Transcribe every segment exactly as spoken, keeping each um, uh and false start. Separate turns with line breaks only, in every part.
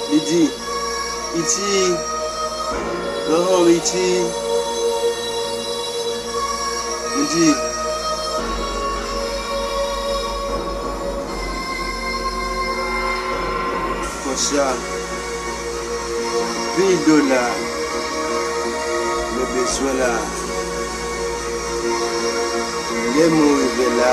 Il dit, Iti, grand Iti, il dit, comme ça, mille dollars, le besoin là, les mots arrivés là.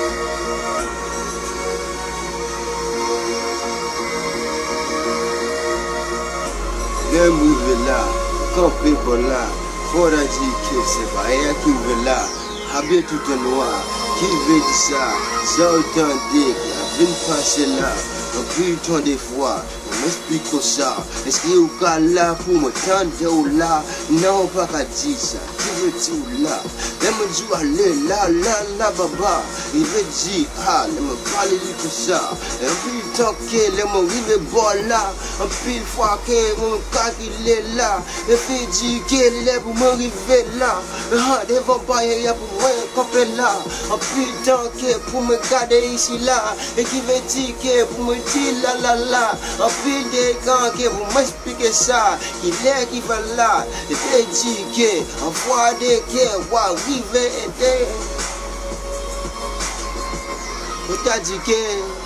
Les mots là, campé bon là, faut dire que c'est pas rien qui veut là, habillé tout en noir, qui veut dire ça, ça autant dit, vient passer là, un plus temps des fois, on m'explique ça, est-ce qu'il y a là pour me tendre ou là, non pas qu'à dire ça, qui veut dire là, les me dire aller là, là, là, baba, il veut dire, ah, les me parler de tout ça, un plus temps que les me rive bon là, un pile fois que mon cas il est là, et fait dire qu'il est pour m'arriver là, ah, des vampires, il y a pour moi camper là, un pile temps que pour me garder ici là, et qui veut dire que pour me dire là, là, là, un pile de gants que pour m'expliquer ça, qu'il est qui va là, et fait dire que, en fois de que, wa arriver et on t'a dit que,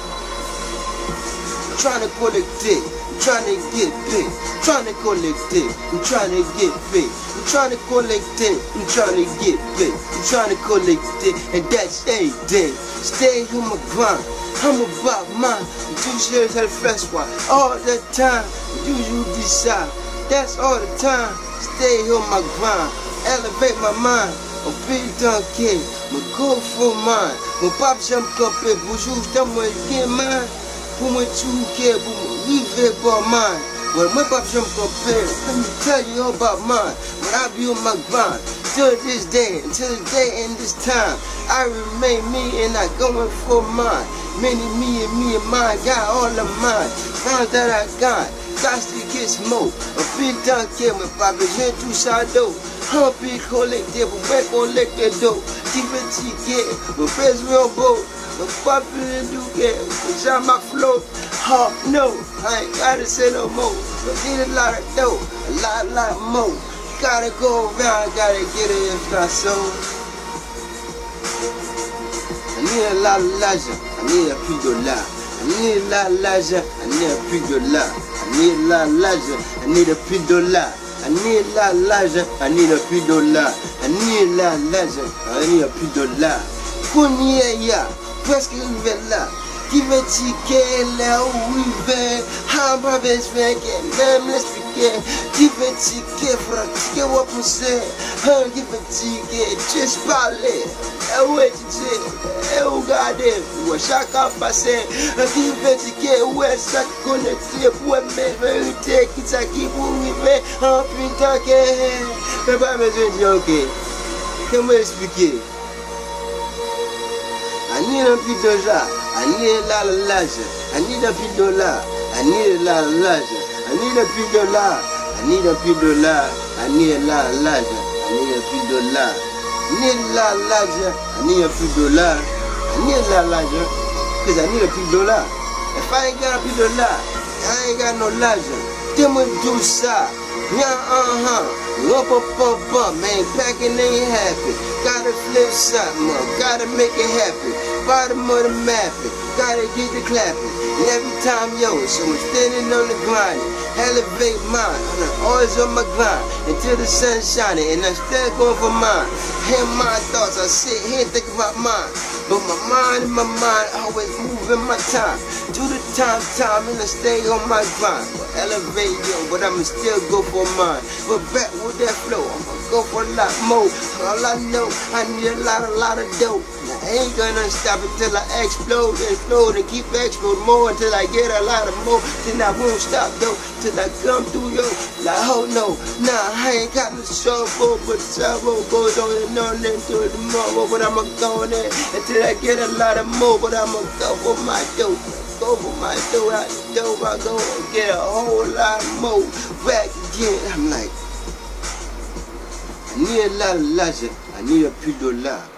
trying to collect it, I'm trying to get paid, I'm trying to collect it, I'm trying to get paid, I'm trying to collect it, I'm trying to get paid, I'm trying to collect it, and that's every day. Stay on my grind, I'm about mine, do shit at the festival, all the time, do you decide, that's all the time, stay on my grind, elevate my mind, I'm big donkey, my go for mine, my pop jump up and bonjour, j't'aime moi get mine. Pour me tuer, pour me vivre par mine. Well, my pop jump compare. Let me tell you all about mine. When I be on my grind, till this day, until this day and this time, I remain me and I going for mine. Many me and me and mine got all of mine. Found that I got, got to get smoke. A big donkey, my pop is in tout ça d'eau. Un big collecté, pour me collecter d'eau. Qui veut-tu get? My best real boat. The popular do get, cause I'm my flow. Oh no, I ain't gotta say no more. But need a lot of dough, a lot, lot more. Gotta go around, gotta get it if not so. I need a lot of leisure, I need a few dollars. I need a lot of leisure, I need a few dollars. I need a lot of leisure, I need a few dollars. I need a lot of leisure, I need a few dollars. I need a lot of leisure, I need a few dollars. Kuni ya. Presque arrivé là, qui veut dire qu'elle est où il veut, un peu besoin qu'elle même l'expliquer, qui veut dire qu'elle pratique ou pousser, un qui veut dire qu'elle juste parler, et où est tu et où garder, où chacun passer, un qui veut dire qu'elle où est ça connecté pour mes vérités, qui ça qui pour arriver, un putain que, mais pas besoin de dire ok, comment expliquer? I need a few dollars, I need a lot of leisure, I need a few dollars, I need a lot of leisure, I need a few dollars, I need a few dollars, I need a lot of leisure, I need a few dollars, I need a lot of leisure, I need a few dollars, I need a lot of leisure, cause I need a few dollars. If I ain't got a few dollars, I ain't got no leisure. Then we do ça, yeah, uh-huh. Lump up, up, up, man, packing ain't happy. Gotta flip something up, gotta make it happen. Bottom of the map, gotta get the clapping. And every time, yo, so I'm standing on the grind. Elevate mine, I'm always on my grind until the sun's shining, and I'm still going for mine. Hear my thoughts, I sit here and think about mine. But my mind and my mind always moving my time. Do the time, time, and I stay on my grind. But elevate, yo, but I'ma still go for mine. But back with that flow, I'ma go for a lot more. All I know, I need a lot, a lot of dope. I ain't gonna stop until I explode, explode, and keep exploding more until I get a lot of more. Then I won't stop though, till I come through, yo. Like, oh no, nah, I ain't got no trouble, but the trouble goes on and on into tomorrow. But I'ma go there until I get a lot of more. But I'ma go for my dope, go for my dope, out the dope, I go and get a whole lot more. Back again, I'm like, I need a lot of leisure, I need a few dollars.